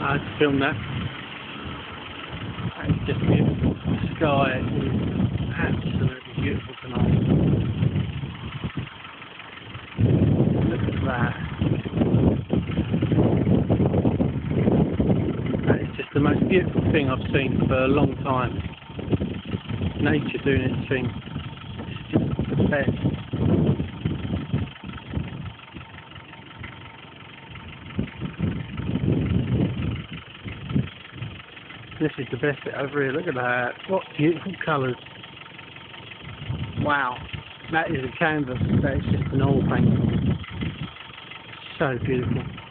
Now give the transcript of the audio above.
I had to film that. It's just beautiful. The sky is absolutely beautiful tonight. Look at that. That is just the most beautiful thing I've seen for a long time. Nature doing its thing. It's just the best. This is the best bit over here. Look at that. What beautiful colours. Wow. That is a canvas. That is just an oil painting. So beautiful.